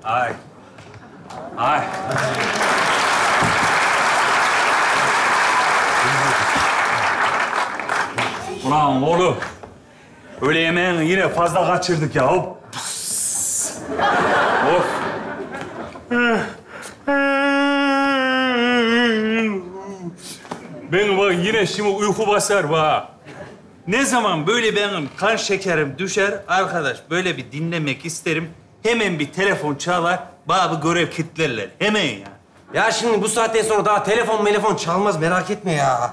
Ay. Ay. Ulan oğlum. Öğle yemeğini yine fazla kaçırdık ya. Hop. Of. Beni bak yine şimdi uyku basar bak. Ne zaman böyle benim kan şekerim düşer, arkadaş böyle bir dinlemek isterim. Hemen bir telefon çalar, bana bir görev kitlerler. Hemen ya. Ya şimdi bu saatten sonra daha telefon çalmaz, merak etme ya.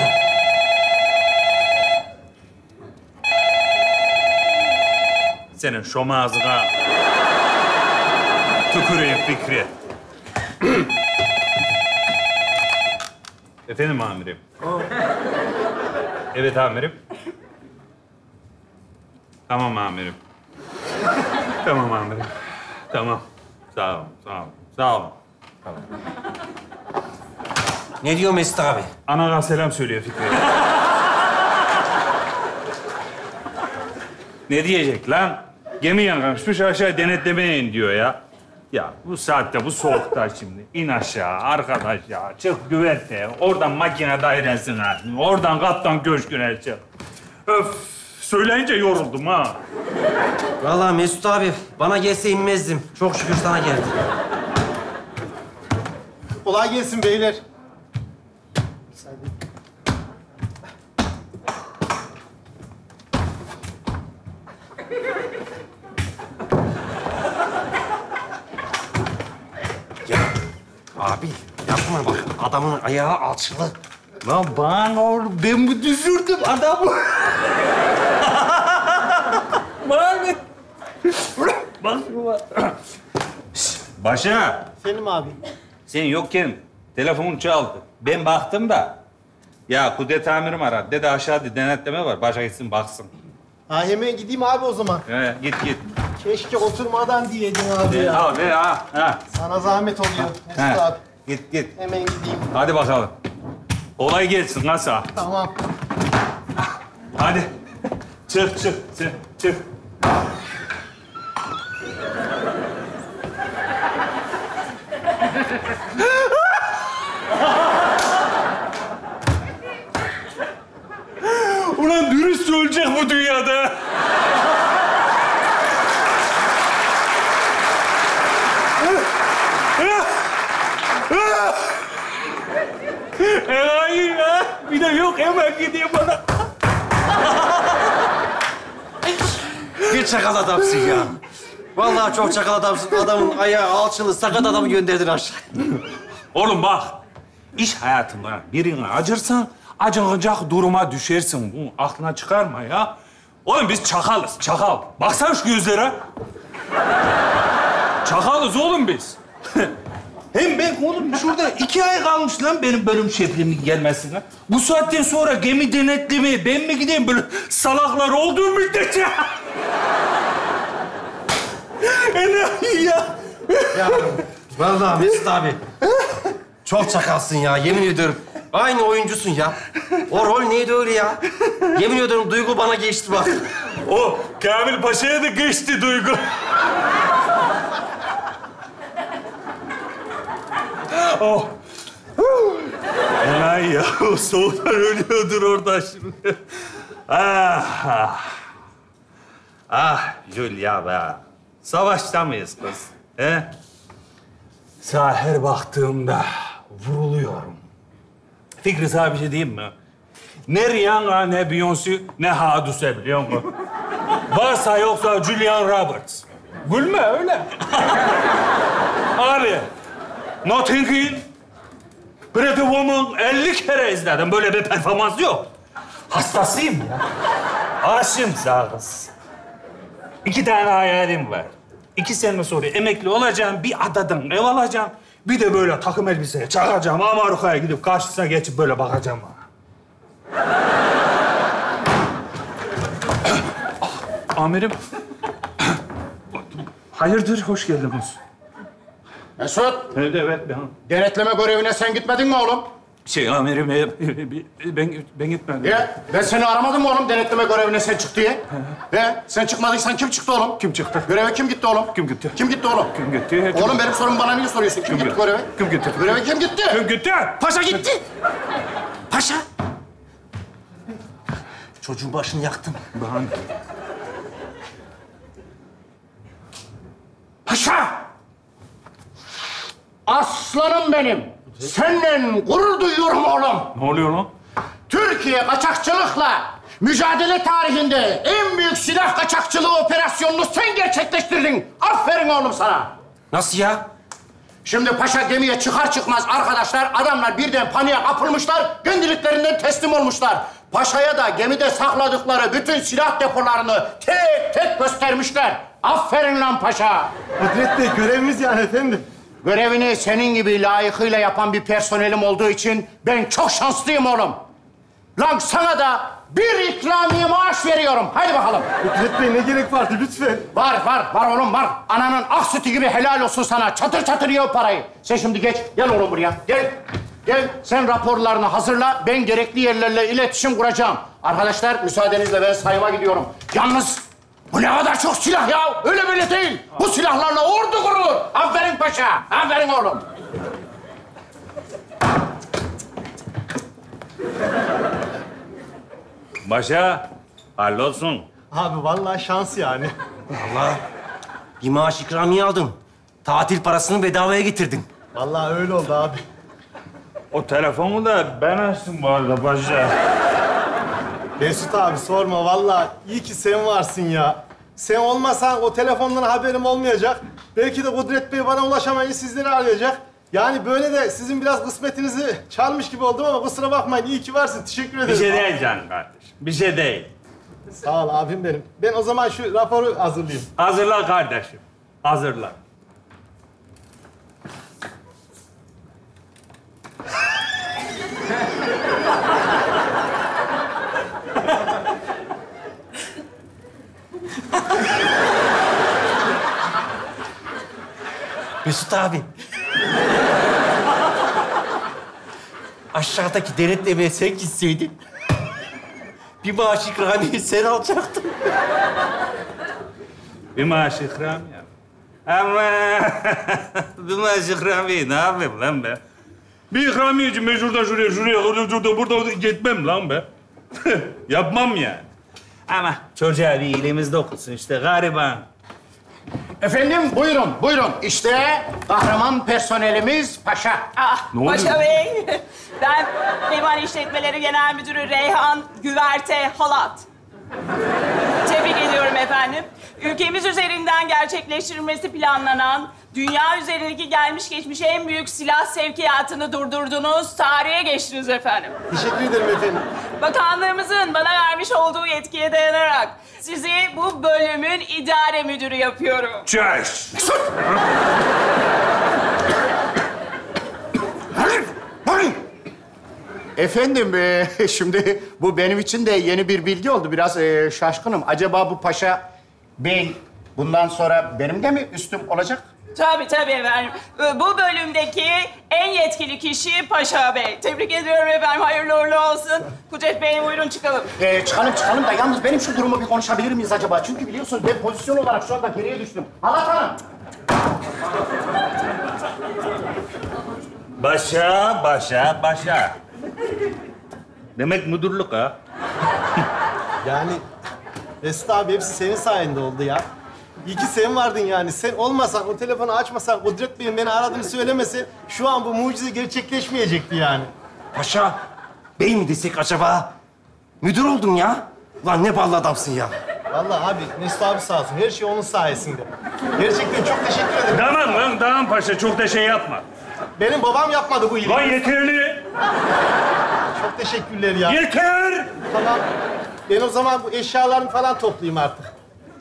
Senin şom ağzına tüküreyim Fikri. Efendim amirim. Evet amirim. Tamam amirim. Tamam amirim. Tamam. Sağ olun, sağ olun. Sağ olun. Tamam. Ne diyor Mesut abi? Anana selam söylüyor Fikri. Ne diyecek lan? Gemi yanmışmış aşağı denetlemeye in diyor ya. Ya bu saatte, bu soğukta şimdi in aşağı arkadaş ya. Çık güverte. Oradan makine dairesine. Oradan kaptan köşküne çık. Öf. Söyleyince yoruldum ha. Vallahi Mesut abi, bana gelse inmezdim. Çok şükür sana geldi. Kolay gelsin beyler. Ya abi, yapma bak. Adamın ayağı alçılı. Lan bana oğlum, ben mi düşürdüm adamı? Bana bak şuna. Başa. Efendim abi. Sen yokken telefonun çaldı. Ben baktım da. Ya Kudret amirim aradı. Dedi aşağıda denetleme var. Başa gitsin baksın. Ha hemen gideyim abi o zaman. He, git. Keşke oturmadan diyedin abi ya. Al be ha. Sana zahmet oluyor Mesut He. abi. Git. Hemen gideyim. Hadi bakalım. Olay gelsin Kasa. Tamam. Hadi. Çık. Ulan dürüst ölecek bu dünyada. Hayır ya. Bir de yok hemen gideyim bana. Bir çakal adamsın ya. Vallahi çok çakal adamsın. Adamın ayağı alçılı, sakat adamı gönderdin aşağı. Oğlum bak. İş hayatında birine acırsan acınacak duruma düşersin. Bunu aklına çıkarma ya. Oğlum biz çakalız, çakal. Baksana şu gözlere. Çakalız oğlum biz. Hem ben oğlum şurada 2 ay kalmış lan benim bölüm şefimin gelmesine. Bu saatten sonra gemi denetlemeye ben mi gideyim böyle salaklar olduğu müddetçe? Enayi ya. Ya vallahi Mesut abi. Çok çakalsın ya, yemin ediyorum. Aynı oyuncusun ya. O rol neydi öyle ya? Yemin ediyorum duygu bana geçti bak. O Kamil Paşa'ya da geçti duygu. Oh. Enayi ya. O soğuktan ölüyordur orada şimdi. Julia be. Savaşta mıyız kız? He? Sağa her baktığımda vuruluyorum. Fikri sana bir şey diyeyim mi? Ne Rihanna, ne Beyoncé, ne Hadise biliyor musun? Varsa yoksa Julia Roberts. Gülme öyle. Abi, Notting Hill, Pretty Woman 50 kere izledim. Böyle bir performans yok. Hastasıyım ya. Aşığım sana kız. 2 tane hayalim var. 2 sene sonra emekli olacağım, bir adadan ev alacağım. Bir de böyle takım elbiseye çakacağım, Amerika'ya gidip karşısına geçip böyle bakacağım bana. Amirim. Hayırdır, hoş geldiniz. Mesut, Evet. denetleme görevine sen gitmedin mi oğlum? Amirim, ben gitmedim. Ben seni aramadım mı oğlum denetleme görevine sen çık diye? Sen çıkmadıysan kim çıktı oğlum? Kim çıktı? Göreve kim gitti oğlum? Kim gitti? Kim gitti oğlum? Kim gitti? Oğlum benim sorumu bana niye soruyorsun? Kim gitti göreve? Kim gitti? Göreve kim gitti? Kim gitti? Paşa gitti. Paşa. Çocuğun başını yaktım. Ben... Paşa! Aslanım benim. Seninle gurur duyuyorum oğlum. Ne oluyor lan? Türkiye kaçakçılıkla mücadele tarihinde en büyük silah kaçakçılığı operasyonunu sen gerçekleştirdin. Aferin oğlum sana. Nasıl ya? Şimdi paşa gemiye çıkar çıkmaz arkadaşlar, adamlar birden paniğe kapılmışlar, kendiliklerinden teslim olmuşlar. Paşa'ya da gemide sakladıkları bütün silah depolarını tek tek göstermişler. Aferin lan paşa. Kudret Bey görevimiz yani efendim. Görevini senin gibi layıkıyla yapan bir personelim olduğu için ben çok şanslıyım oğlum. Lan sana da bir ikramiye maaş veriyorum. Hadi bakalım. Kudret Bey ne gerek vardı lütfen. Var oğlum var. Ananın ak sütü gibi helal olsun sana. Çatır çatır ye o parayı. Sen şimdi geç. Gel oğlum buraya. Gel. Sen raporlarını hazırla. Ben gerekli yerlerle iletişim kuracağım. Arkadaşlar müsaadenizle ben sayıma gidiyorum. Yalnız bu ne kadar çok silah ya. Öyle böyle değil. Bu silahlarla ordu kurulur. Aferin paşa. Aferin oğlum. Paşa, hallolsun. Abi vallahi şans yani. Vallahi bir maaş ikramiye aldın. Tatil parasını bedavaya getirdin. Vallahi öyle oldu abi. O telefonu da ben açtım bu arada paşa. Mesut abi sorma vallahi iyi ki sen varsın ya. Sen olmasan o telefondan haberim olmayacak. Belki de Kudret Bey bana ulaşamayınca sizleri arayacak. Yani böyle de sizin biraz kısmetinizi çalmış gibi oldum ama kusura bakmayın. İyi ki varsın. Teşekkür ederim. Bir şey değil canım kardeş. Bir şey değil. Sağ ol abim benim. Ben o zaman şu raporu hazırlayayım. Hazırla kardeşim. Hazırla. Mesut abi. Aşağıdaki denetlemeye sen gitseydin... bir maaş ikramiye sen alacaktın. Bir maaş ikramiye. Ama bir maaş ikramiye ne yapayım lan ben? Bir ikramiyeci mecburda şuraya, burada gitmem lan ben. Yapmam yani. Ama çocuğa bir iyiliğimiz dokunsun işte gariban. Efendim buyurun. İşte kahraman personelimiz paşa. Ah, Ne oluyor? Paşa Bey. Ben Liman İşletmeleri Genel Müdürü Reyhan Güverte Halat. Tebrik ediyorum efendim. Ülkemiz üzerinden gerçekleştirilmesi planlanan dünya üzerindeki gelmiş geçmiş en büyük silah sevkiyatını durdurdunuz. Tarihe geçtiniz efendim. Teşekkür ederim efendim. Bakanlığımızın bana vermiş olduğu yetkiye dayanarak sizi bu bölümün idare müdürü yapıyorum. Çeş! Efendim, şimdi bu benim için de yeni bir bilgi oldu. Biraz şaşkınım. Acaba bu paşa bey bundan sonra benim de mi üstüm olacak? Tabii efendim. Bu bölümdeki en yetkili kişi Paşa Bey. Tebrik ediyorum efendim. Hayırlı uğurlu olsun. Kudret Bey buyurun çıkalım. Çıkalım da yalnız benim şu durumu bir konuşabilir miyiz acaba? Çünkü biliyorsunuz ben pozisyon olarak şu anda geriye düştüm. Halat Hanım. Başa. Demek müdürlük ha. Yani Mesut abi hepsi senin sayende oldu ya. İyi ki sen vardın yani. Sen olmasan, o telefonu açmasan, Kudret Bey'in beni aradığını söylemese şu an bu mucize gerçekleşmeyecekti yani. Paşa, bey mi desek acaba? Müdür oldun ya. Ulan ne ballı adamsın ya. Vallahi abi Mesut abi sağ olsun. Her şey onun sayesinde. Gerçekten çok teşekkür ederim. Tamam lan, tamam paşa. Çok da şey yapma. Benim babam yapmadı bu iyiliği. Lan yeterli. Çok teşekkürler ya. Yeter. Tamam. Ben o zaman bu eşyalarımı falan toplayayım artık.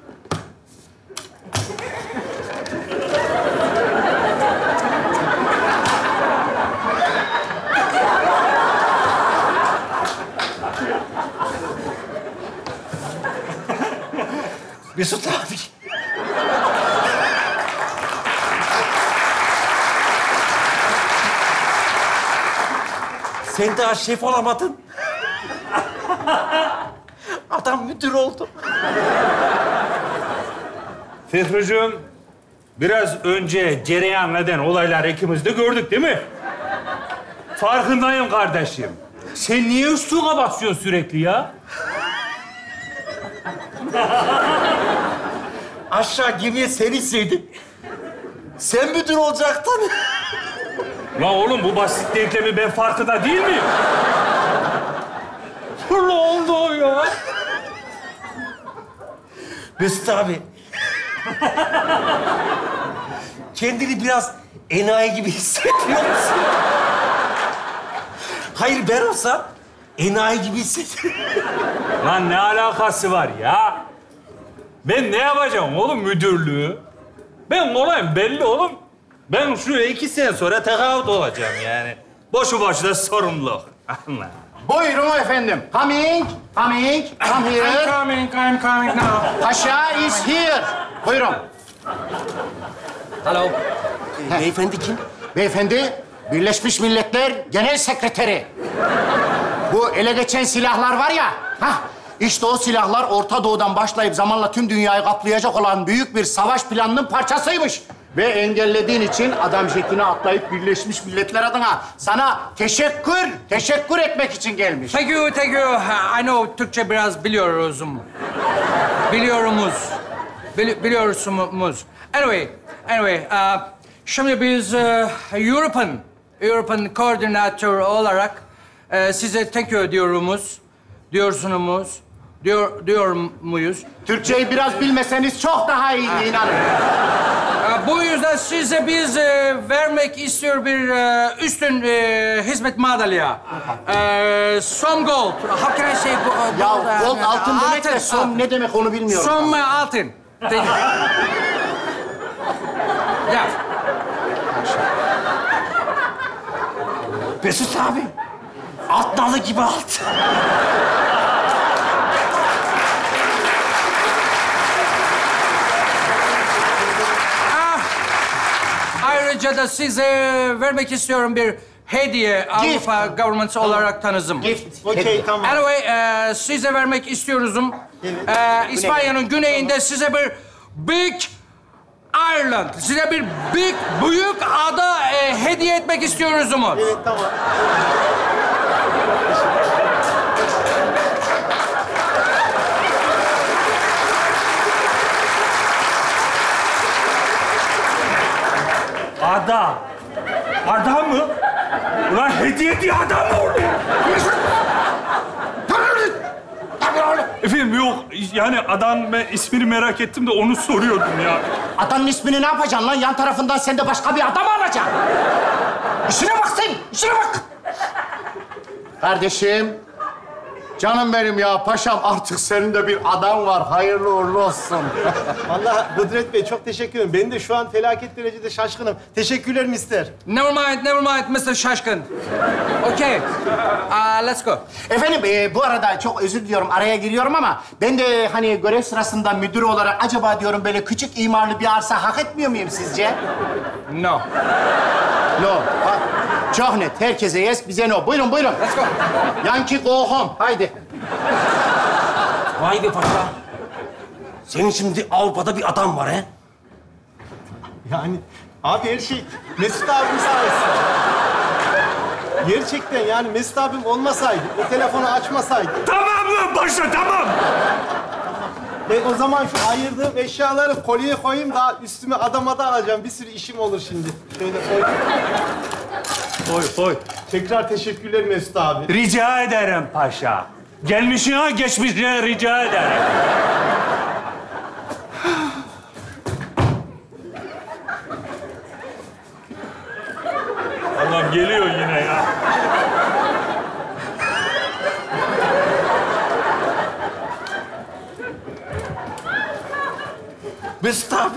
Mesut abi. Sen daha şef olamadın. Adam müdür oldu. Fihri'cim, biraz önce cereyan eden olaylar ikimiz de gördük değil mi? Farkındayım kardeşim. Sen niye üstüne basıyorsun sürekli ya? Aşağı gemiye sen inseydin. Sen müdür olacaktın. La oğlum bu basit denklemi ben farkında değil miyim? Ne oldu ya? Mesut abi. Kendini biraz enayi gibi hissetmiyor musun? Hayır, ben olsam enayi gibi hissederim. Lan ne alakası var ya? Ben ne yapacağım oğlum müdürlüğü? Ben olayım belli oğlum. Ben şuraya 2 sene sonra tekavüt olacağım yani. Boşu boşuna sorumluluk. Allah. Buyurun efendim. Coming, come here. I'm coming now. Paşa is here. Buyurun. Hello. Beyefendi kim? Beyefendi, Birleşmiş Milletler Genel Sekreteri. Bu ele geçen silahlar var ya, işte o silahlar Orta Doğu'dan başlayıp zamanla tüm dünyayı kaplayacak olan büyük bir savaş planının parçasıymış. Ve engellediğin için adam jetine atlayıp Birleşmiş Milletler adına sana teşekkür etmek için gelmiş. Thank you. I know Türkçe biraz biliyoruz. Biliyorsunuz. Anyway, şimdi biz European koordinatör olarak size thank you diyor muyuz? Türkçeyi biraz bilmeseniz çok daha iyi, inanın. Bu yüzden size biz vermek istiyor bir üstün hizmet madalya. Some gold. How can I say gold? Ya gold altın demek de son ne demek onu bilmiyorum. Some altın. Thank you. Yeah. Mesut abi. Alt nalı gibi alt. Ayrıca da size vermek istiyorum bir hediye Avrupa Government olarak tanızım. Gift. Okey, tamam. Anyway, size vermek istiyoruz. İspanya'nın güneyinde size bir Big Ireland, size bir büyük ada hediye etmek istiyoruz. Evet, tamam. Ada. Ada mı? Ulan hediye diye adam mı oluyor? Efendim yok, yani adam ben ismini merak ettim de onu soruyordum ya. Adanın ismini ne yapacaksın lan? Yan tarafından sen de başka bir adam alacaksın. İşine bak sen, işine bak. Kardeşim, canım benim ya, paşam artık senin de bir adam var. Hayırlı uğurlu olsun. Vallahi Kudret Bey çok teşekkür ederim. Ben de şu an felaket derecede şaşkınım. Teşekkürler mister. Never mind, Mr. Şaşkın. Okay, let's go. Efendim, bu arada çok özür diliyorum, araya giriyorum ama ben de hani görev sırasında müdür olarak acaba diyorum böyle küçük imarlı bir arsa hak etmiyor muyum sizce? No. No. Ha, çok net. Herkese yes, bize no. Buyurun. Let's go. Yankee go home. Haydi. Vay be paşa. Senin şimdi Avrupa'da bir adam var he? Yani abi her şey Mesut abim sayesinde. Gerçekten yani Mesut abim olmasaydı, o telefonu açmasaydı... Tamam lan başla, tamam. Ben o zaman şu ayırdığım eşyaları kolyeye koyayım, daha üstüme adamada alacağım. Bir sürü işim olur şimdi. Şöyle koy. Koy. Tekrar teşekkürler Mesut abi. Rica ederim paşa. Gelmişine geçmişine rica ederim. Allah'ım geliyor yine ya. Mesut abi.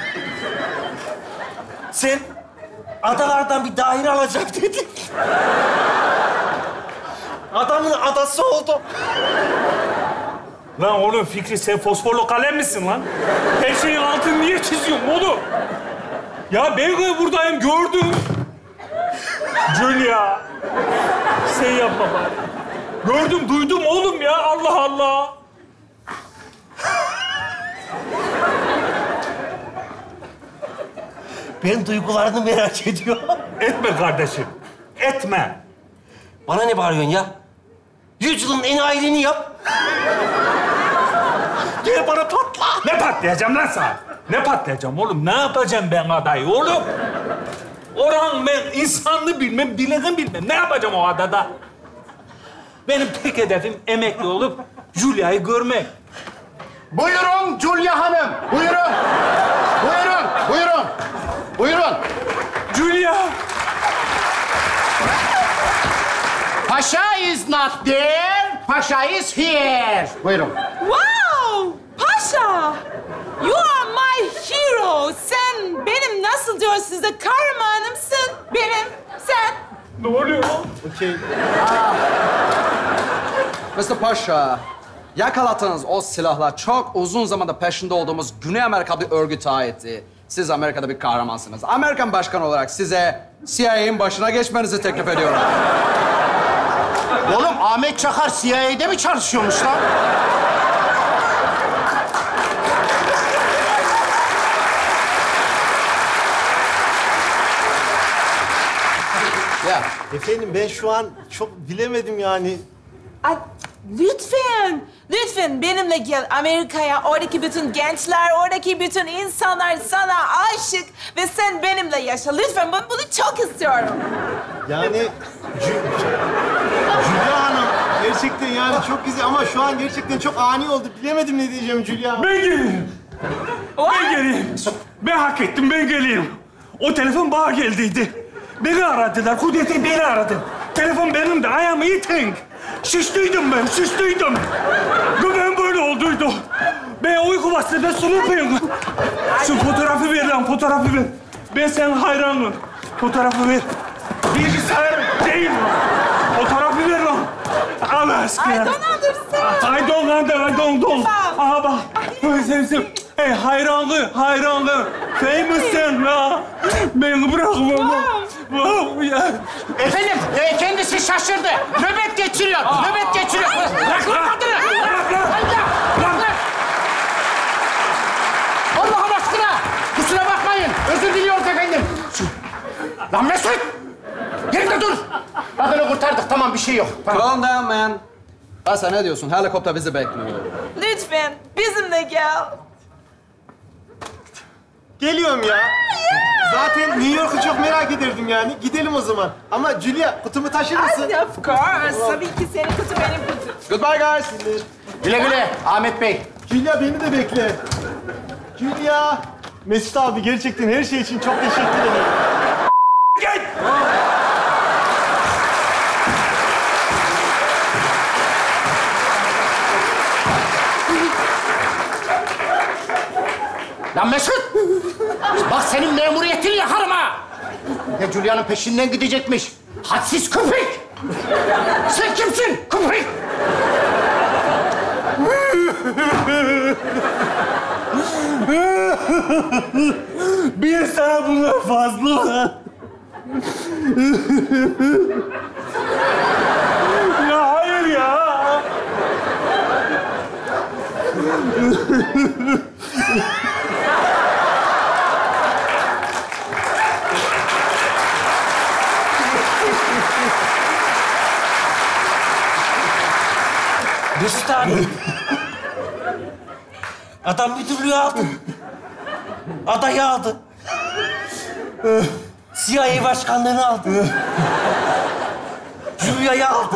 Sen adalardan bir daire alacağım dedin. Adamın adası oldu. Lan oğlum Fikri sen fosforlu kalem misin lan? Her şeyin altını niye çiziyorsun oğlum? Ya ben de buradayım gördüm. Julia. Sen yapma bari. Gördüm, duydum oğlum ya. Allah Allah. Ben duygularını merak ediyorum. Etme kardeşim. Etme. Bana ne bağırıyorsun ya? Yüzyılın en aileni yap. Gel bana patla. Ne patlayacağım lan sana? Ne patlayacağım oğlum? Ne yapacağım ben adayı oğlum? Oran ben insanlığı bilmem, bileğim bilmem. Ne yapacağım o adada? Benim tek hedefim emekli olup Julia'yı görmek. Buyurun Julia Hanım. Buyurun. Buyurun. Buyurun. Buyurun. Julia! Pasha is not there. Pasha is here. Buyurun. Wow! Pasha! You are my hero. Sen benim nasıl diyor size kahramanımsın. Benim, sen. Ne oluyor? Okey. Mr. Pasha, yakaladığınız o silahlar çok uzun zamanda peşinde olduğumuz Güney Amerika bir örgüte aitti. Siz Amerika'da bir kahramansınız. Amerikan başkanı olarak size CIA'nin başına geçmenizi teklif ediyorum. Oğlum Ahmet Çakar CIA'de mi çalışıyormuş lan? Ya, Efendim ben şu an çok bilemedim yani. Ay, lütfen, lütfen benimle gel Amerika'ya. Oradaki bütün gençler, oradaki bütün insanlar sana aşık ve sen benimle yaşa. Lütfen, ben bunu çok istiyorum. Yani Julia Hanım gerçekten yani çok güzel ama şu an gerçekten çok ani oldu. Bilemedim ne diyeceğim Julia. Ben geleyim. Ben geleyim. Ben hak ettim, ben geleyim. O telefon bana geldiydi. Beni aradılar, Kudret'i beni aradı. Telefon benim de, I am eating. Şiştiydim ben, şiştiydim. Ben böyle olduydu. Ben uyku bastı, sulup Şu fotoğrafı ver lan, fotoğrafı ver. Ben senin hayranım. Fotoğrafı ver. Bilgisayar değil mi? Fotoğrafı ver lan. Allah aşkına. I don't understand. I don't. Aha bak. Sen. Hey hayranlı. Famous sen la. Beni bırakma. Wow ya. Efendim, kendisi şaşırdı. Nöbet geçiriyor. Nöbet geçiriyor. Bırak lan kadını. Bırak. Allah'ın aşkına. Kusura bakmayın. Özür diliyoruz efendim. Lan Mesut. Yerinde dur. Kadını kurtardık. Tamam bir şey yok. Tamam. calm down man. Pasha ne diyorsun? Helikopter bizi bekliyor. Lütfen, bizimle gel. Geliyorum ya. Zaten New York'u çok merak ederdim yani. Gidelim o zaman. Ama Julia kutumu taşır mısın? Ay, of course. Tabii ki senin kutu benim kutu. Goodbye guys. Güle güle Ahmet Bey. Julia beni de bekle. Julia. Mesut abi gerçekten her şey için çok teşekkür ederim. Gel. Lan Mesut! Bak senin memuriyetini yakarım ha! Ya Julia'nın peşinden gidecekmiş. Hadsiz köpek! Sen kimsin köpek? Bir sana bunlar fazla. Ya hayır ya. Mesut abi. Adam müdürlüğü aldı. Adayı aldı. CIA başkanlığını aldı. Julia'yı aldı.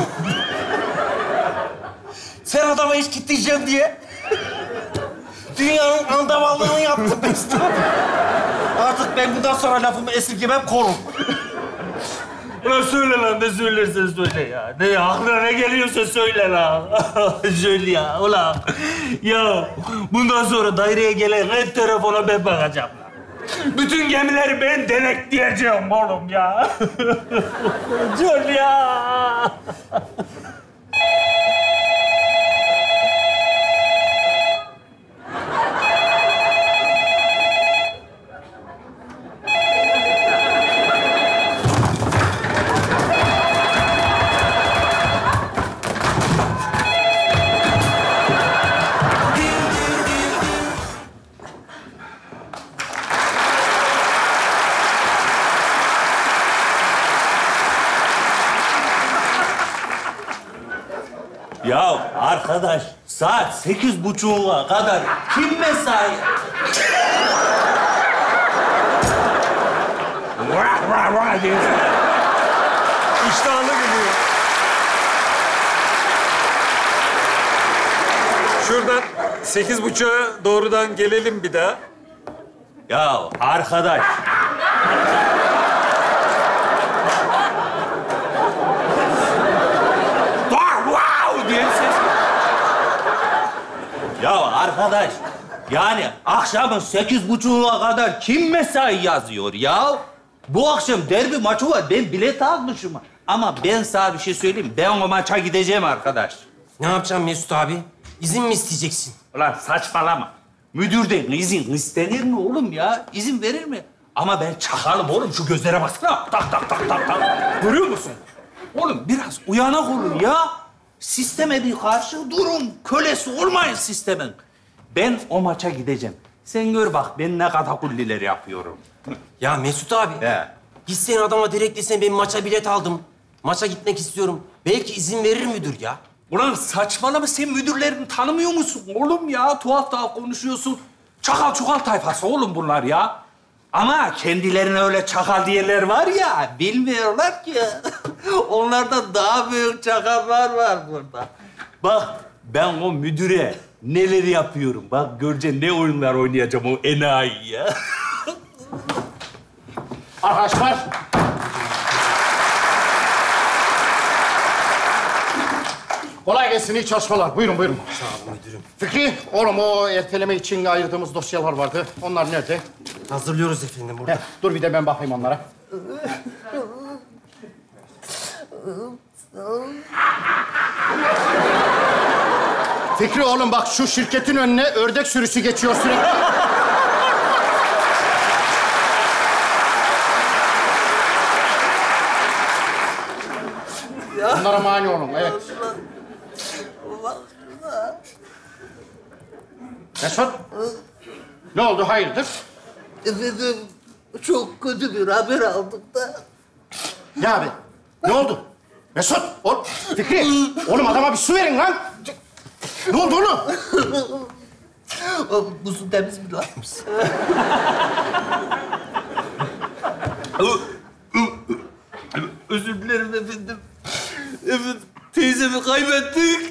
Sen adama iş kitleyeceğim diye dünyanın andavallığını yaptın Mesut abi. Artık ben bundan sonra lafımı esirgemem, korum. Ulan söyle lan, ne söylersen söyle ya. Ne aklına ne geliyorsa söyle lan. Söyle ya, ulan. Ya bundan sonra daireye gelen her telefona ben bakacağım lan. Bütün gemileri ben denetleyeceğim oğlum ya. Söyle ya. Ya arkadaş, saat 8.30'a kadar kim mesai? Vah vah vah diye. İştahlı geliyor. Şuradan 8.30'a doğrudan gelelim bir daha. Ya arkadaş. Wow diye ses. Ya arkadaş, yani akşamın 8.30'a kadar kim mesai yazıyor ya? Bu akşam derbi maçı var. Ben bilet almışım. Ama ben sana bir şey söyleyeyim. Ben o maça gideceğim arkadaş. Ne yapacağım Mesut abi? İzin mi isteyeceksin? Ulan saçmalama. Müdürden izin istenir mi oğlum ya? İzin verir mi? Ama ben çakalım oğlum. Şu gözlere baksana. Tak tak tak tak tak. Görüyor musun? Oğlum biraz uyanık olun ya. Sisteme bir karşı durun. Kölesi olmayın sistemin. Ben o maça gideceğim. Sen gör bak ben ne katakulliler yapıyorum. Ya Mesut abi. He. Gitsen adama direkt desen ben maça bilet aldım. Maça gitmek istiyorum. Belki izin verir müdür ya. Ulan saçmalama, sen müdürlerini tanımıyor musun oğlum ya? Tuhaf tuhaf konuşuyorsun. Çakal çukal tayfası oğlum bunlar ya. Ama kendilerine öyle çakal diyenler var ya, bilmiyorlar ki. Onlardan daha büyük çakallar var burada. Bak ben o müdüre neler yapıyorum. Bak göreceksin ne oyunlar oynayacağım o enayi ya. Arkadaşlar. Kolay gelsin, iyi çalışmalar. Buyurun, buyurun. Sağ olun müdürüm. Fikri, oğlum o erteleme için ayırdığımız dosyalar vardı. Onlar nerede? Hazırlıyoruz efendim burada. Dur bir de ben bakayım onlara. Fikri oğlum bak şu şirketin önüne ördek sürüsü geçiyor sürekli. Bunlara mani olun, evet. Mesut, ne oldu, hayırdır? Efendim, çok kötü bir haber aldık da. Ne abi? Ne oldu? Mesut, oğlum, Fikri, oğlum adama bir su verin lan. Ne oldu oğlum? Bu su temiz mi lan? Özür dilerim efendim. Efendim, teyzemi kaybettik.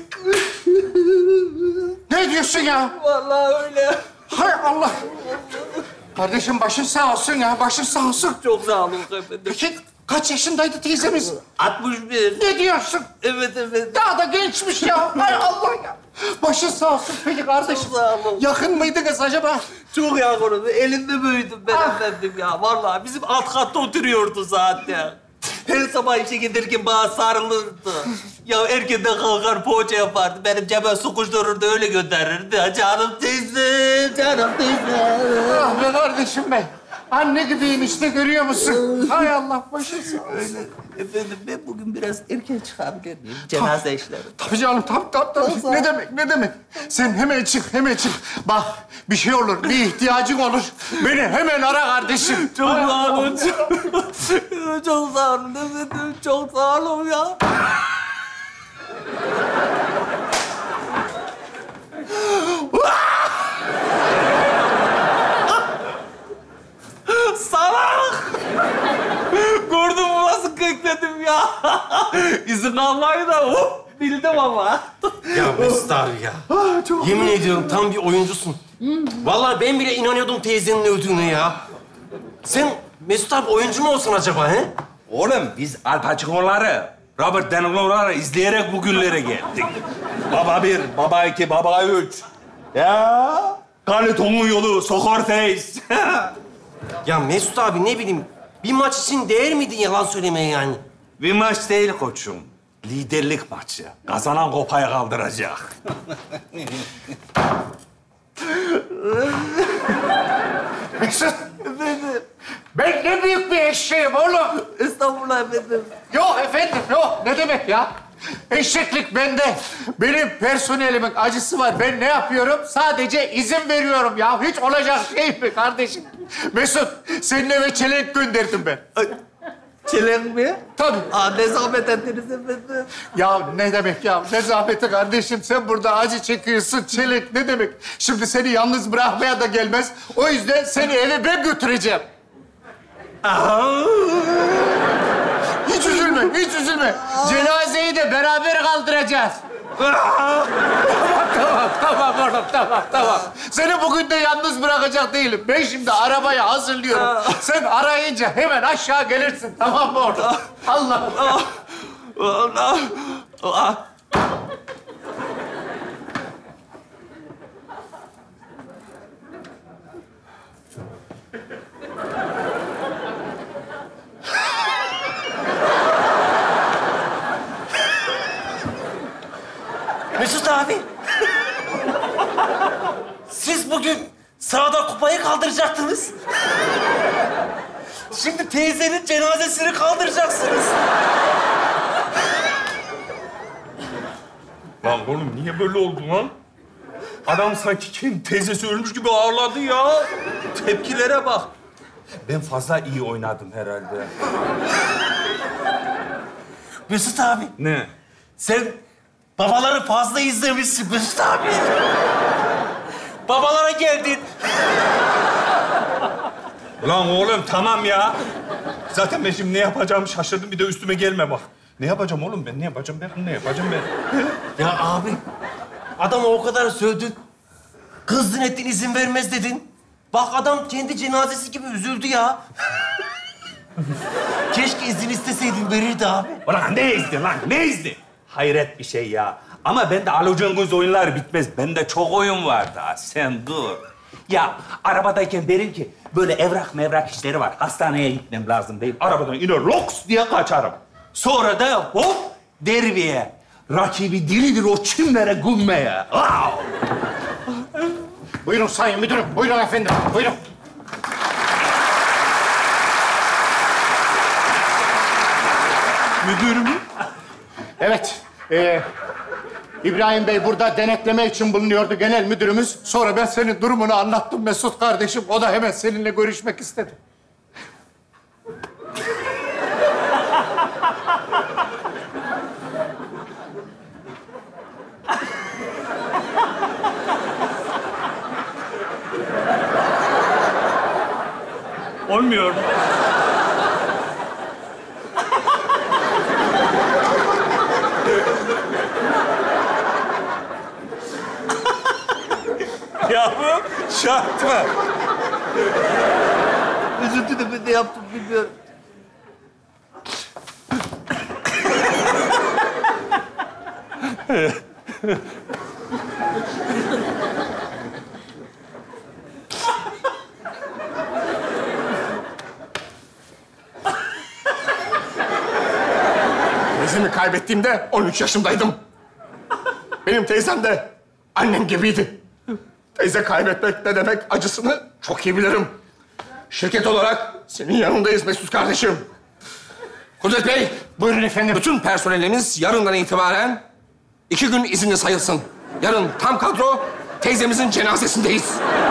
Ne diyorsun ya? Vallahi öyle. Hay Allah! Kardeşim başın sağ olsun ya, başın sağ olsun. Çok sağ olun efendim. Peki kaç yaşındaydı teyzemiz? 61. Ne diyorsun? Evet efendim. Daha da gençmiş ya. Hay Allah ya. Başın sağ olsun. Peki kardeşim. Çok sağ olun. Yakın mıydınız acaba? Çok yakınım. Elinde büyüdüm ben efendim ya. Vallahi bizim alt katta oturuyordu zaten. Her sabah işe giderken bana sarılırdı. Ya erkenden kalkar poğaça yapardı. Benim cebe sokuştururdu, öyle gönderirdi. Ha, canım teyze, canım teyze. Ah be kardeşim be. Anne gibiyim işte, görüyor musun? Hay Allah, başın sağ olsun. Öyle. Efendim ben bugün biraz erken çıkabilir miyim? Cenaze işleri. Tabii canım, tabii. Ne demek, ne demek? Sen hemen çık, hemen çık. Bak, bir şey olur, bir ihtiyacın olur. Beni hemen ara kardeşim. Çok sağ olun. Çok sağ olun efendim. Çok sağ olun ya. Salak! Gördün mü nasıl kekledim ya? İzin almayı da hop bildim ama. Ya Mesut abi ya. Yemin ediyorum tam bir oyuncusun. Vallahi ben bile inanıyordum teyzenin öldüğüne ya. Sen Mesut abi oyuncu mu olsun acaba he? Oğlum biz Al Pacino'ları, Robert De Niro'ları izleyerek bugünlere geldik. Baba 1, Baba 2, Baba 3. Ya Carlton'un yolu, Socrates. Ya Mesut abi ne bileyim bir maç için değer miydi yalan söylemeye yani? Bir maç değil koçum. Liderlik maçı. Kazanan kopayı kaldıracak. Mesut, ben ne büyük bir eşeğim oğlum. Estağfurullah efendim. Yok efendim, yok. Ne demek ya? Eşeklik bende. Benim personelimin acısı var. Ben ne yapıyorum? Sadece izin veriyorum ya. Hiç olacak şey mi kardeşim? Mesut, senin eve çelenk gönderdim ben. Çelenk mi? Tabii. Ne zahmet ettiniz efendim. Ya ne demek ya? Ne zahmeti kardeşim. Sen burada acı çekiyorsun. Çelenk ne demek? Şimdi seni yalnız bırakmaya da gelmez. O yüzden seni eve ben götüreceğim. Hiç üzülme, hiç üzülme. Cenazeyi de beraber kaldıracağız. Tamam oğlum, tamam. Seni bugün de yalnız bırakacak değilim. Ben şimdi arabayı hazırlıyorum. Sen arayınca hemen aşağı gelirsin, tamam mı oğlum? Allah. Mesut abi. Siz bugün sağda kupayı kaldıracaktınız. Şimdi teyzenin cenazesini kaldıracaksınız. Lan oğlum niye böyle oldu lan? Adam sanki kendi teyzesi ölmüş gibi ağırladı ya. Tepkilere bak. Ben fazla iyi oynadım herhalde. Mesut abi. Ne? Sen babaları fazla izlemişsin Mesut abi. Babalara geldin. Lan oğlum tamam ya. Zaten ben şimdi ne yapacağımı şaşırdım. Bir de üstüme gelme bak. Ne yapacağım oğlum ben? Ne yapacağım ben? Ne yapacağım ben? Ya abi, adamı o kadar sövdün. Kızdın ettin, izin vermez dedin. Bak adam kendi cenazesi gibi üzüldü ya. Keşke izin isteseydin, verirdi abi. Ulan ne izni lan? Ne izni? Hayret bir şey ya. Ama bende Alocangoz oyunlar bitmez. Bende çok oyun var daha. Sen dur. Ya arabadayken derim ki böyle evrak mevrak işleri var. Hastaneye gitmem lazım değil. Arabadan iner loks diye kaçarım. Sonra da hop derbiye. Rakibi diridir o çimlere gümmeye. Wow. Buyurun sayın müdürüm, buyurun efendim, buyurun. Müdür mü? Evet, İbrahim Bey burada denetleme için bulunuyordu genel müdürümüz. Sonra ben senin durumunu anlattım Mesut kardeşim. O da hemen seninle görüşmek istedi. Olmuyor. Ya bu şart mı? Üzüntü de ben de yaptım bilmiyorum. Teyzemi kaybettiğimde 13 yaşındaydım. Benim teyzem de annem gibiydi. Teyze kaybetmek ne demek acısını çok iyi bilirim. Şirket olarak senin yanındayız Mesut kardeşim. Kudret Bey. Buyurun efendim. Bütün personelimiz yarından itibaren 2 gün izinli sayılsın. Yarın tam kadro teyzemizin cenazesindeyiz.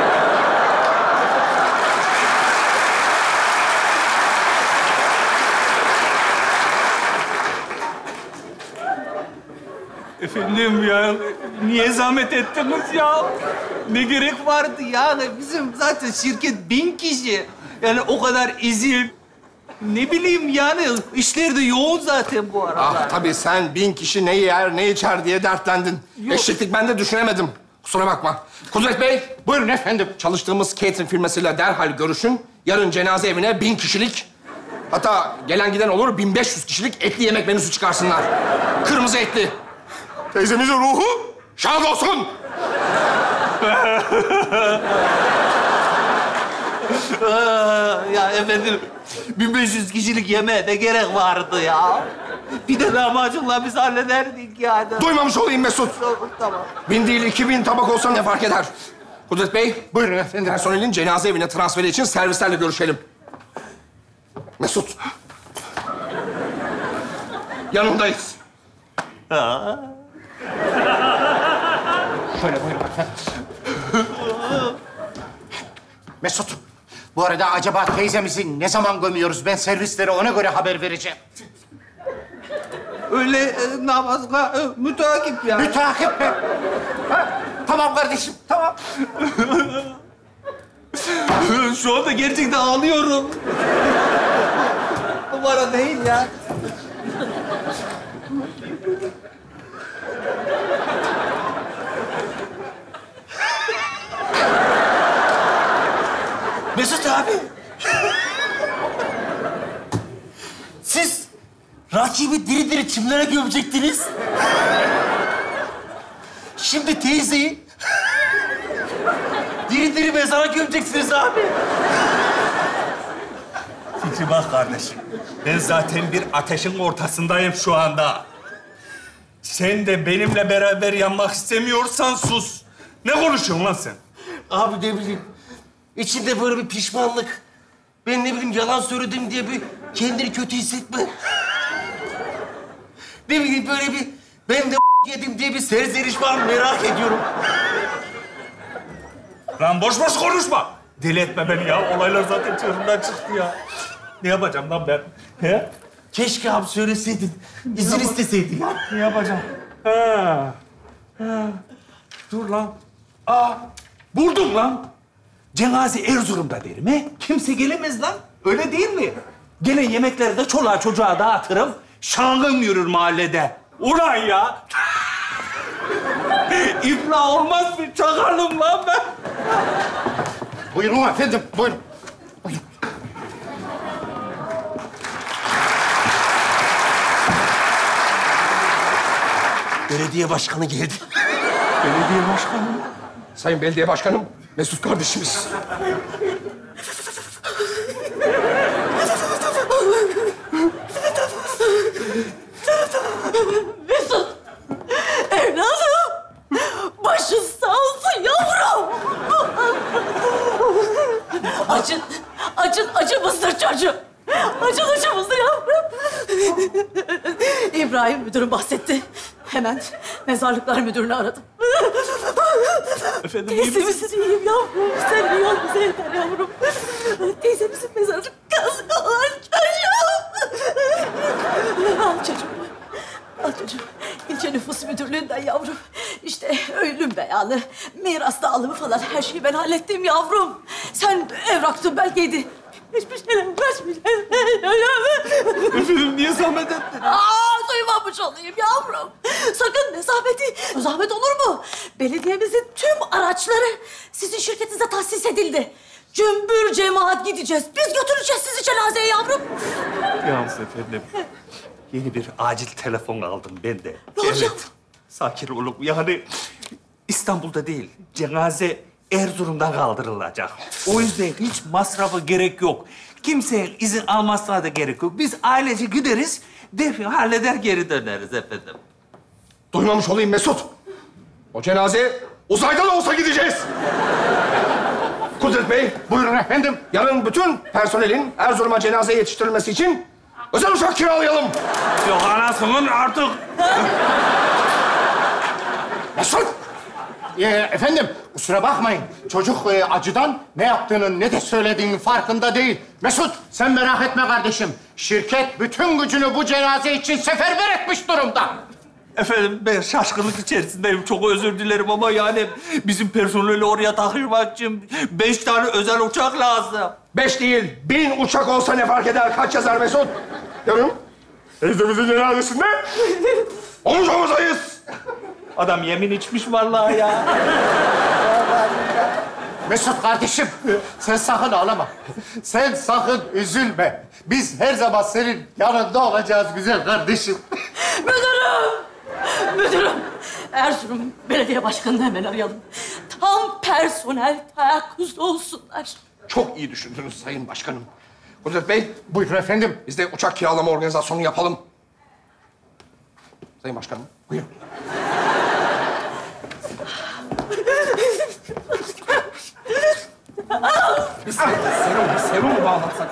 Efendim ya, niye zahmet ettiniz ya? Ne gerek vardı ya? Bizim zaten şirket 1000 kişi. Yani o kadar izin. Ne bileyim yani, işler de yoğun zaten bu arada. Ah tabii sen 1000 kişi ne yer ne içer diye dertlendin. Eşitlik ben de düşünemedim. Kusura bakma. Kudret Bey. Buyurun efendim. Çalıştığımız catering firmasıyla derhal görüşün. Yarın cenaze evine 1000 kişilik, hatta gelen giden olur 1500 kişilik etli yemek menüsü çıkarsınlar. Kırmızı etli. Teyzemizin ruhu şad olsun. Ya efendim, 1500 kişilik yemeğe de gerek vardı ya. Bir de lahmacunla biz hallederdik yani. Duymamış olayım Mesut. Tamam. 1000 değil 2000 tabak olsa ne fark eder? Kudret Bey. Buyurun efendim. Personelin cenaze evine transferi için servislerle görüşelim. Mesut. Yanındayız. Şöyle buyurun efendim. Mesut, Bu arada acaba teyzemizi ne zaman gömüyoruz? Ben servislere ona göre haber vereceğim. Öyle namazga müteakip ya. Müteakip mi? Ha? Tamam kardeşim, tamam. Şu anda gerçekten ağlıyorum. Numara değil ya. Mesut abi. Siz rakibi diri diri çimlere gömecektiniz. Şimdi teyzeyi diri diri mezara gömeceksiniz abi. Fikri bak kardeşim. Ben zaten bir ateşin ortasındayım şu anda. Sen de benimle beraber yanmak istemiyorsan sus. Ne konuşuyorsun lan sen? Abi ne bileyim, içinde böyle bir pişmanlık. Ben ne bileyim yalan söyledim diye bir kendini kötü hissetme. Ne bileyim böyle bir ben de yedim diye bir serzeniş var mı merak ediyorum. Lan boş boş konuşma. Deli etme beni ya. Olaylar zaten çığırından çıktı ya. Ne yapacağım lan ben? He? Keşke abi söyleseydin, izin isteseydin ya. Ne yapacağım? Ha. Dur lan. Buldum lan. Cenaze Erzurum'da derim he. Kimse gelemez lan. Öyle değil mi? Gelen yemekleri de çoluğa çocuğa dağıtırım. Şangım yürür mahallede. Ulan ya. İflah olmaz mı? Çakalım lan ben. Buyurun efendim, buyurun. Buyurun. Belediye başkanı geldi. Belediye başkanı. Sayın belediye başkanım, Mesut kardeşimiz. Mesut, evladım. Başın sağ olsun yavrum. Acımızdır çocuğum. Acımızdır yavrum. İbrahim müdürüm bahsetti. Hemen mezarlıklar müdürünü aradım. Efendim, iyi misiniz? Teyzemizin iyiyim yavrum. Sen iyi ol bize yeter yavrum. Teyzemizin mezarı kazıyorlar çocuğum. Al çocuğum. Al çocuğum. İlçe nüfus müdürlüğünden yavrum. İşte ölüm beyanı, miras dağılımı falan her şeyi ben hallettim yavrum. Sen evraktın belgeydi. Hiçbir şeyle uğraşmayacaksın. Efendim niye zahmet ettin? Duymamış olayım yavrum. Sakın ne zahmeti. Zahmet olur mu? Belediyemizin tüm araçları sizin şirketinize tahsis edildi. Cümbür cemaat gideceğiz. Biz götüreceğiz sizi cenazeye yavrum. Yalnız efendim, yeni bir acil telefon aldım ben de. Ne olacak? Sakin olun. Yani İstanbul'da değil, cenaze Erzurum'dan kaldırılacak. O yüzden hiç masrafa gerek yok. Kimseye izin almasına da gerek yok. Biz ailece gideriz, defin halleder geri döneriz efendim. Duymamış olayım Mesut. O cenaze uzaydan olsa gideceğiz. Kudret Bey, Buyurun efendim. yarın bütün personelin Erzurum'a cenaze yetiştirilmesi için özel uçak kiralayalım. Yok anasının artık... Mesut! Efendim, kusura bakmayın. Çocuk acıdan ne yaptığının ne de söylediğinin farkında değil. Mesut, sen merak etme kardeşim. Şirket bütün gücünü bu cenaze için seferber etmiş durumda. Efendim ben şaşkınlık içerisindeyim. Çok özür dilerim ama yani bizim personeli oraya taşımak için 5 tane özel uçak lazım. 5 değil, 1000 uçak olsa ne fark eder? Kaç yazar Mesut? Yarın teyzemizin cenazesinde omuz omuzayız. Adam yemin içmiş vallahi ya. Mesut kardeşim, sen sakın ağlama. Sen sakın üzülme. Biz her zaman senin yanında olacağız güzel kardeşim. Müdürüm, Erzurum Belediye Başkanı'nı hemen arayalım. Tam personel teyakkuzda olsunlar. Çok iyi düşündünüz Sayın Başkanım. Kudret Bey, Buyurun efendim. biz de uçak kiralama organizasyonu yapalım. Sayın Başkanım, buyurun. Biz serum bağlatsak.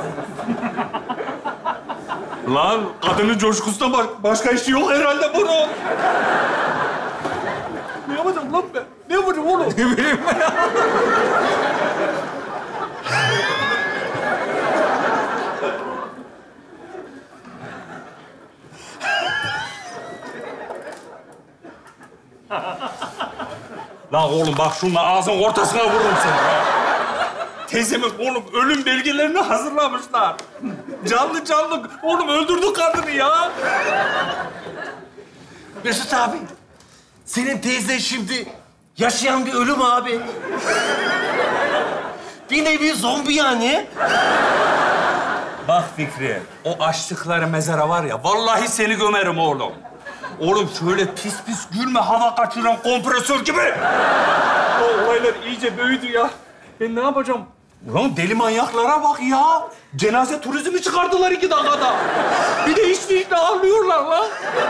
Lan kadının coşkusuna başka işi yok herhalde bunun. Ne yapacağım lan ben? Ne yapacağım oğlum? Ne bileyim ben. Lan oğlum bak şununla ağzın ortasına vururum seni ya. Teyzemin oğlum ölüm belgelerini hazırlamışlar. Canlı canlı oğlum öldürdü kadını ya. Mesut abi, senin teyzen şimdi yaşayan bir ölüm abi. Bir nevi zombi yani. Bak Fikri, o açtıkları mezara var ya, vallahi seni gömerim oğlum. Oğlum şöyle pis pis gülme, hava kaçıran kompresör gibi. O olaylar iyice büyüdü ya. Ben ne yapacağım? Ulan deli manyaklara bak ya. Cenaze turizmi çıkardılar 2 dakikada. Bir de içli ağlıyorlar lan.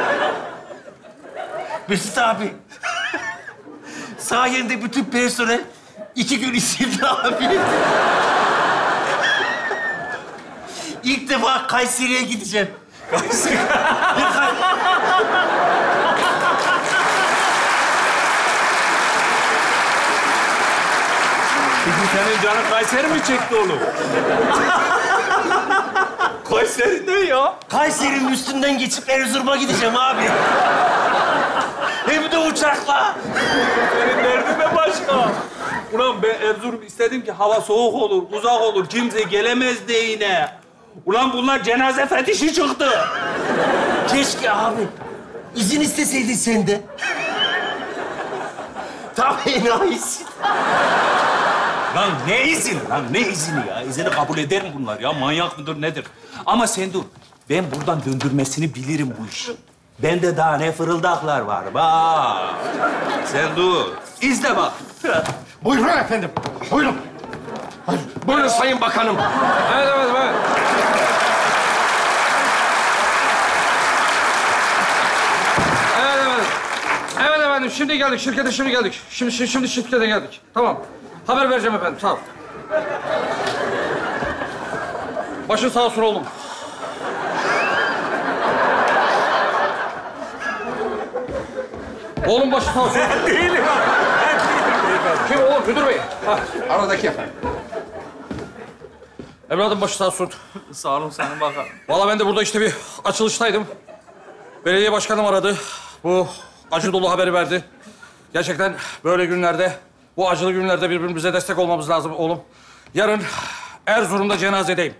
Mesut abi, sayende bütün personel 2 gün isildi abi. İlk defa Kayseri'ye gideceğim. Kayseri. Peki senin canın Kayseri mi çekti oğlum? Kayseri ne ya? Kayseri'nin üstünden geçip Erzurum'a gideceğim abi. Hem de uçakla. Senin derdin de başka. Ulan ben Erzurum istedim ki hava soğuk olur, uzak olur, kimse gelemez de yine. Ulan bunlar cenaze fetişi çıktı. Keşke abi. İzin isteseydin sen de. Tam enayisin. Lan ne izin? Lan ne izini ya? İzini kabul eder mi bunlar ya? Manyak mıdır nedir? Ama sen dur. Ben buradan döndürmesini bilirim bu işi. Bende daha ne fırıldaklar var. Bak. Sen dur. İzle bak. Buyurun efendim. Buyurun. Buyurun Sayın Bakanım. Evet. Evet efendim, şimdi geldik. Şirkete şimdi geldik. Şimdi şirkete geldik. Tamam. Haber vereceğim efendim, sağ ol. Başın sağ olsun oğlum. Oğlum başı sağ olsun. Ben değilim. Kim oğlum? Müdür bey. Ha, aradaki efendim. Evladım başı sağ olsun. Sağ olun senin bakalım. Vallahi ben de burada işte bir açılıştaydım. Belediye başkanım aradı. Bu acı dolu haberi verdi. Gerçekten böyle günlerde, bu acılı günlerde birbirimize destek olmamız lazım oğlum. Yarın Erzurum'da cenazedeyim.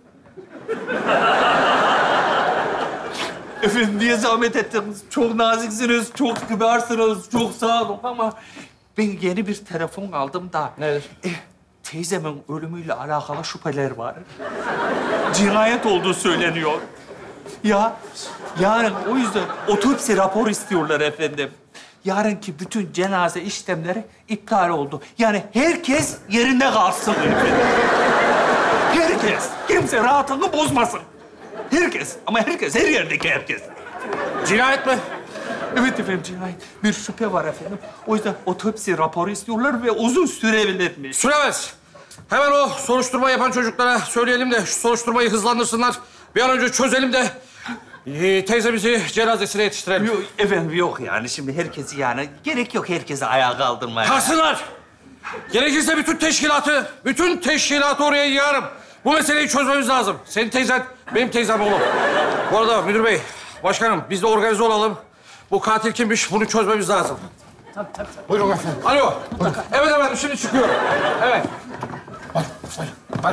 Efendim niye zahmet ettiniz? Çok naziksiniz, çok kibarsınız, çok sağ olun ama ben yeni bir telefon aldım da... Nedir? Teyzemin ölümüyle alakalı şüpheler var. Cinayet olduğu söyleniyor. Ya, yarın o yüzden otopsi raporu istiyorlar efendim. Yarınki bütün cenaze işlemleri iptal oldu. Yani herkes yerinde kalsın efendim. Herkes. Kimse rahatını bozmasın. Herkes. Ama herkes, her yerdeki herkes. Cinayet mi? Evet efendim, cinayet. Bir şüphe var efendim. O yüzden otopsi raporu istiyorlar ve uzun sürebilirmiş. Süremez. Hemen o soruşturma yapan çocuklara söyleyelim de şu soruşturmayı hızlandırsınlar. Bir an önce çözelim de teyzemizi cenazesine yetiştirelim. Yok, efendim yok yani. Şimdi herkesi yani gerek yok herkese ayağa kaldırmaya. Kalsınlar. Gerekirse bütün teşkilatı oraya yığarım. Bu meseleyi çözmemiz lazım. Senin teyzen, benim teyzem oğlum. Bu arada müdür bey, başkanım biz de organize olalım. Bu katil kimmiş bunu çözmemiz lazım. Tabii. Buyurun efendim. Alo. Evet efendim şimdi çıkıyorum. Evet. Buyurun.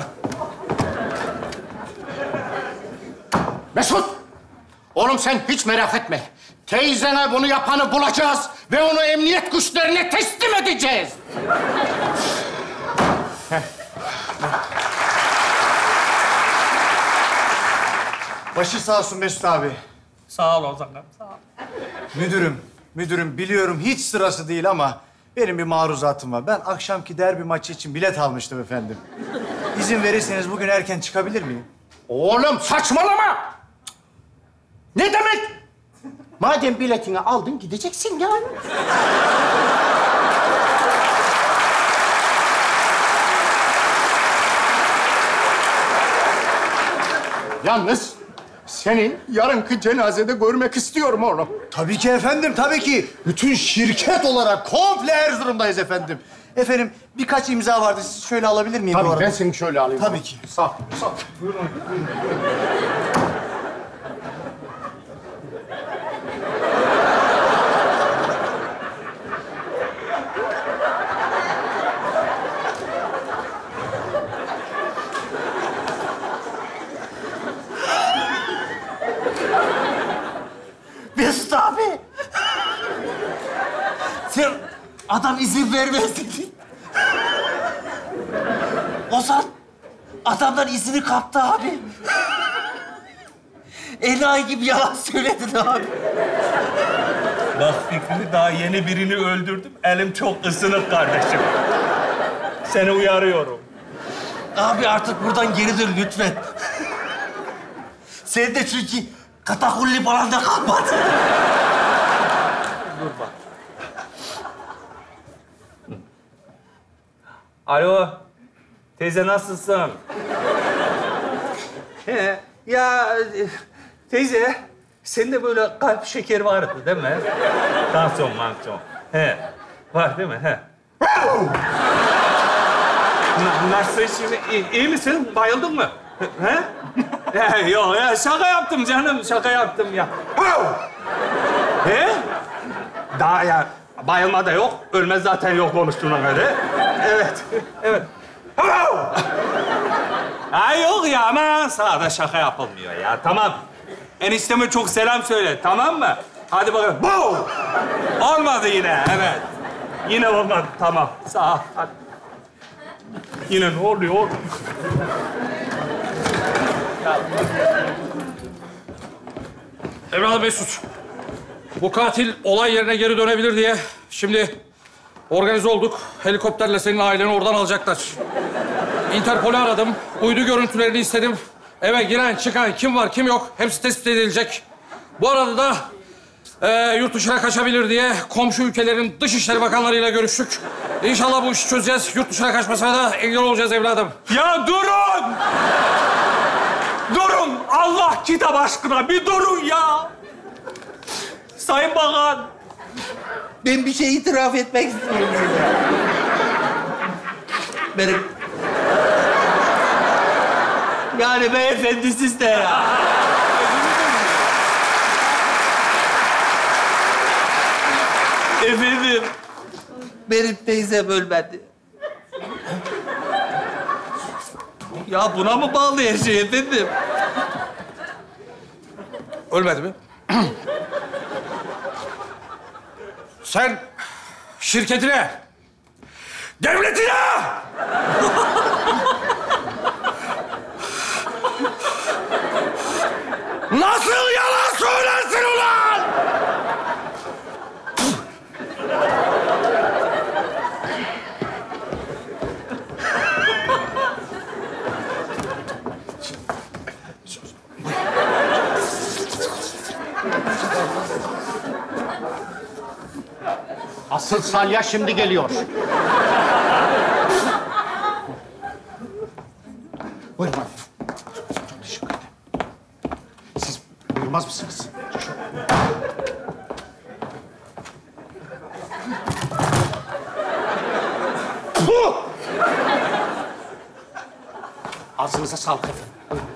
Mesut! Oğlum sen hiç merak etme. Teyzene bunu yapanı bulacağız ve onu emniyet güçlerine teslim edeceğiz. Başı sağ olsun Mesut abi. Sağ ol o zaman. Sağ ol. Müdürüm biliyorum hiç sırası değil ama benim bir maruzatım var. Ben akşamki derbi maçı için bilet almıştım efendim. İzin verirseniz bugün erken çıkabilir miyim? Oğlum saçmalama! Ne demek? Madem biletini aldın gideceksin yani. Yalnız seni yarınki cenazede görmek istiyorum oğlum. Tabii ki efendim, tabii ki. Bütün şirket olarak komple Erzurum'dayız efendim. Efendim birkaç imza vardı. Siz şöyle alabilir miyim bu Tabii arada? ben seni şöyle alayım. Tabii ki. Sağ ol. Buyurun. Mesut abi. Sen adam izin vermez dedin. Ozan adamdan izini kaptı abi. Enayi gibi yalan söyledin abi. Bak Fikri, daha yeni birini öldürdüm. Elim çok ısınık kardeşim. Seni uyarıyorum. Abi artık buradan geri dön lütfen. Sen de çünkü katakulli falan da kalmadı. Dur bak. Alo, teyze nasılsın? Teyze, sende böyle kalp şekeri vardı değil mi? Tansiyon. Var değil mi? He. Nasıl şimdi? İyi misin? Bayıldın mı? He? Yok ya, şaka yaptım canım, şaka yaptım ya. He? Daha ya, bayılma da yok, ölmez zaten yok konuştuğuna göre. Evet. Ay yok ya, ama sağda şaka yapılmıyor ya, tamam. Enişteme çok selam söyle, tamam mı? Hadi bakalım. Boom! Olmadı yine, evet. Yine olmadı, tamam. Sağ ol, hadi. Yine ne oluyor? Evladım Mesut, bu katil olay yerine geri dönebilir diye şimdi organize olduk. Helikopterle senin aileni oradan alacaklar. Interpol'ü aradım, uydu görüntülerini istedim. Eve giren, çıkan, kim var, kim yok hepsi tespit edilecek. Bu arada da yurt dışına kaçabilir diye komşu ülkelerin dışişleri bakanlarıyla görüştük. İnşallah bu işi çözeceğiz. Yurt dışına kaçmasına da engel olacağız evladım. Ya durun! Durun! Allah kitap aşkına bir durun ya! Sayın Bakan! Ben bir şey itiraf etmek istiyorum size. Benim... Yani beyefendi siz de ya. Efendim, benim teyzem ölmedi. Ya buna mı bağlı her şey efendim? Ölmedi mi? Sen şirketine, devletine nasıl yalan söylersin ulan? Asıl salya şimdi geliyor. Buyurun efendim. Çok teşekkür ederim. Siz buyurmaz mısınız? Ağzınıza sağlık efendim. Buyurun.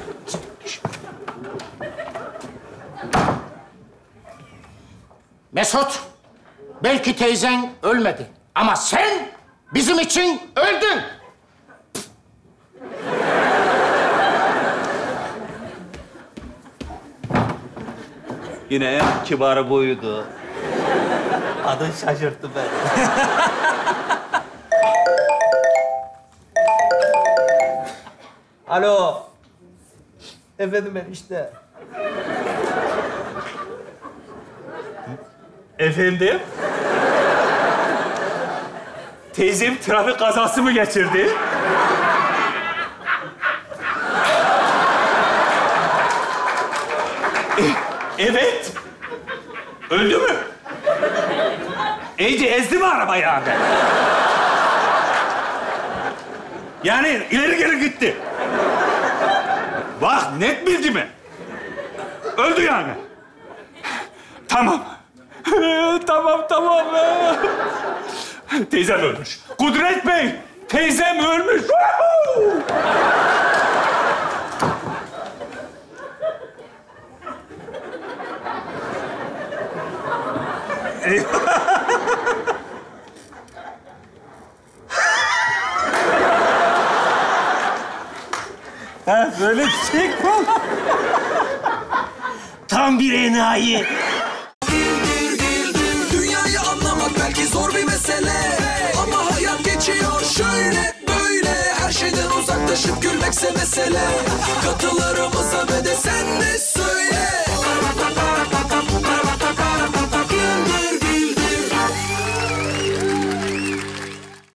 Mesut, belki teyzen ölmedi ama sen bizim için öldün. Yine en kibarı buydu. Adın şaşırttı beni. Alo. Efendim enişte. Efendim? Teyzem trafik kazası mı geçirdi? Evet. Öldü mü? İyice ezdi mi araba yani? Yani ileri geri gitti. Bak net bildi mi? Öldü yani. Tamam. Tamam. Teyzem ölmüş. Kudret Bey, teyzem ölmüş. Ha böyle bir şey mi? Tam bir enayi. Paylaşıp gülmekse mesele. Katılarımıza ve de